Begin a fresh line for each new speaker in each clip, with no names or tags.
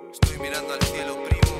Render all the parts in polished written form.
Estoy mirando al cielo, primo.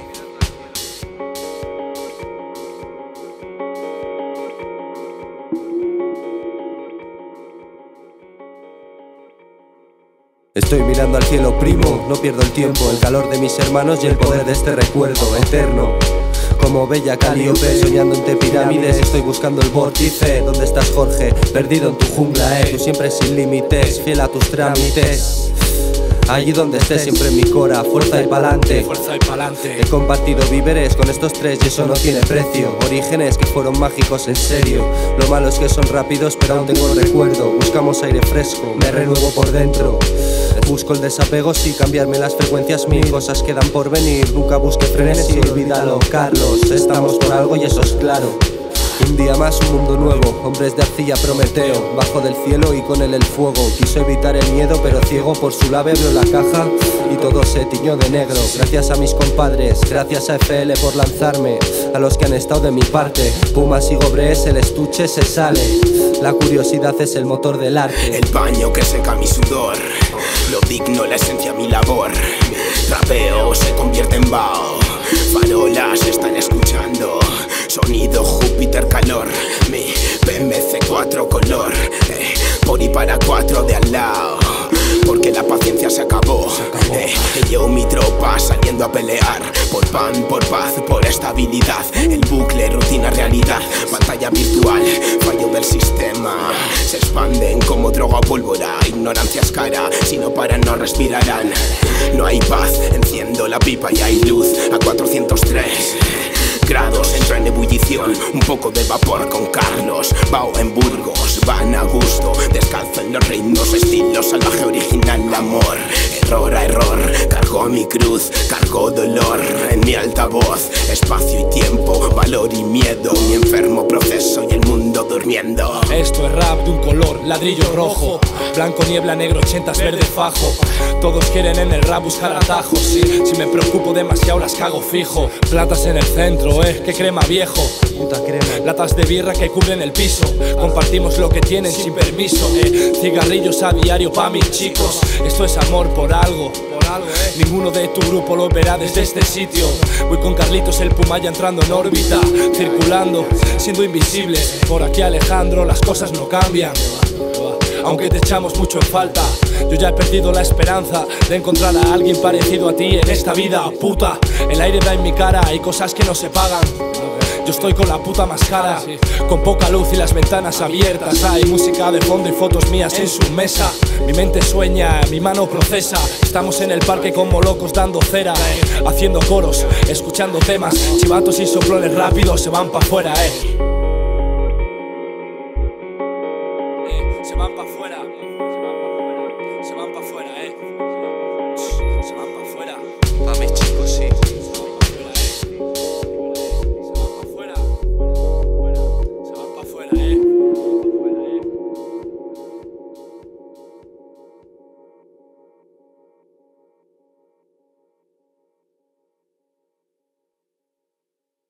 Estoy mirando al cielo, primo, no pierdo el tiempo, el calor de mis hermanos y el poder de este recuerdo eterno. Como bella Calíope, soñando entre pirámides, estoy buscando el vórtice. ¿Dónde estás, Jorge? Perdido en tu jungla, tú siempre sin límites, fiel a tus trámites. Allí donde estés, siempre en mi cora, fuerza y pa'lante. He compartido víveres con estos tres y eso no tiene precio. Orígenes que fueron mágicos en serio. Lo malo es que son rápidos pero aún tengo el recuerdo. Buscamos aire fresco, me renuevo por dentro. Busco el desapego, sí, cambiarme las frecuencias. Mil cosas quedan por venir, nunca busque frenesí. Olvídalo, Carlos, estamos por algo y eso es claro. Un día más, un mundo nuevo, hombres de arcilla Prometeo, bajo del cielo y con él el fuego. Quiso evitar el miedo pero ciego por su lave abrió la caja y todo se tiñó de negro. Gracias a mis compadres, gracias a FL por lanzarme, a los que han estado de mi parte. Pumas y Gobres, el estuche se sale, la curiosidad es el motor del arte.
El paño que seca mi sudor, lo digno, la esencia, mi labor. Rapeo se convierte en vaho, farolas están escuchando. Sonido, Júpiter, calor, mi PMC4 color, por y para cuatro de al lado, porque la paciencia se acabó. Yo mi tropa saliendo a pelear, por pan, por paz, por estabilidad. El bucle, rutina, realidad, pantalla virtual, fallo del sistema. Se expanden como droga o pólvora, ignorancia es cara, si no paran no respirarán. No hay paz, enciendo la pipa y hay luz a 403 grados, entra en ebullición, un poco de vapor con Carlos. Bao en Burgos, van a gusto, descalzo en los ritmos, estilo salvaje original, amor. Error a error, cargo mi cruz, cargo dolor en mi altavoz. Espacio y tiempo, valor y miedo, mi enfermo proceso y el mundo durmiendo.
Esto es rap de un color, ladrillo rojo, blanco, niebla, negro, 80s, verde, fajo. Todos quieren en el rap buscar atajos, sí. Si me preocupo demasiado las cago fijo. Platas en el centro, que crema viejo.
Puta crema.
Latas de birra que cubren el piso. Compartimos lo que tienen sin permiso, Cigarrillos a diario pa' mis chicos. Esto es amor por algo. Ninguno de tu grupo lo verá desde este sitio. Voy con Carlitos, el Puma ya entrando en órbita, circulando, siendo invisible. Por aquí Alejandro, las cosas no cambian, aunque te echamos mucho en falta. Yo ya he perdido la esperanza de encontrar a alguien parecido a ti en esta vida, puta. El aire da en mi cara, hay cosas que no se pagan. Yo estoy con la puta máscara, con poca luz y las ventanas abiertas. Hay música de fondo y fotos mías en su mesa. Mi mente sueña, mi mano procesa. Estamos en el parque como locos dando cera, haciendo coros, escuchando temas. Chivatos y soplones rápidos se van pa' afuera,